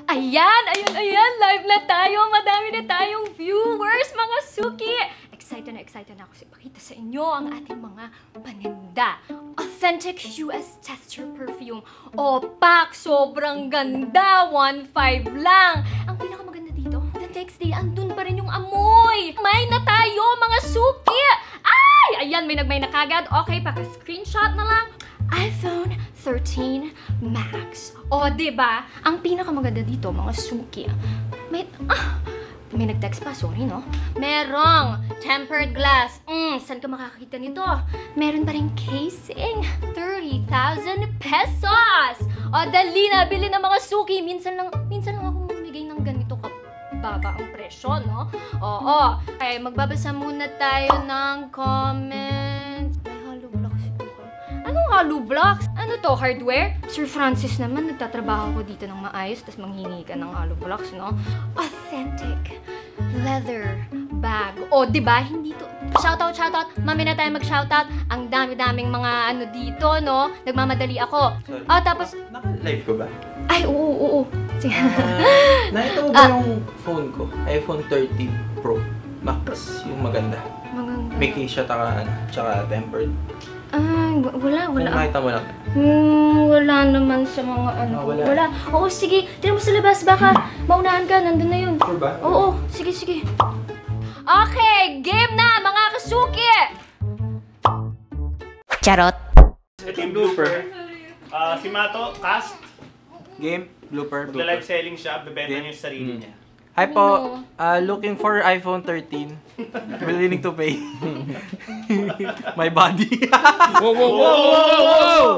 Ayan! Live na tayo! Madami na tayong viewers, mga suki! Excited na ako ipakita sa inyo ang ating mga paninda. Authentic US Tester Perfume. Opak! Sobrang ganda! 1.5 lang! Ang pinakamaganda dito, the next day, andun pa rin yung amoy! May na tayo, mga suki! Ay! Ayan, may nagmay na kagad. Okay, paka-screenshot na lang. iPhone 13 Max. O, diba? Ang pinakamaganda dito, mga suki. May nag-text pa, sorry, no? Merong tempered glass. Saan ka makakita nito? Meron pa rin casing. 30,000 pesos! O, dali na, bili ng mga suki. Minsan lang ako mamigay ng ganito kababa ang presyo, no? Oo. Okay, magbabasa muna tayo ng comments. Anong hollow blocks? Ano to? Hardware? Sir Francis naman, nagtatrabaho ko dito ng maayos, tapos manghingi ka ng hollow blocks, no? Authentic leather bag. O, diba? Hindi to. Shoutout! Mami na tayo mag-shoutout. Ang dami-daming mga ano dito, no? Nagmamadali ako. Sorry. Tapos... Naka-live ko ba? Ay, oo. Sige. Nakita mo ba yung phone ko? iPhone 13 Pro Max. Yung maganda. May case siya, tsaka tempered. Wala. Kung nakita mo lang. Wala naman sa mga ano. Wala. Oo, sige. Tira mo sa labas. Baka maunahan ka. Nandun na yun. Sure ba? Oo. Sige. Okay. Game na, mga kasuki! Charot. Ito yung blooper. Si Mato, cast. Game, blooper. Magla-live selling siya, bebenta niya yung sarili niya. Hi po, looking for iPhone 13. Willing to pay. My body. Whoa!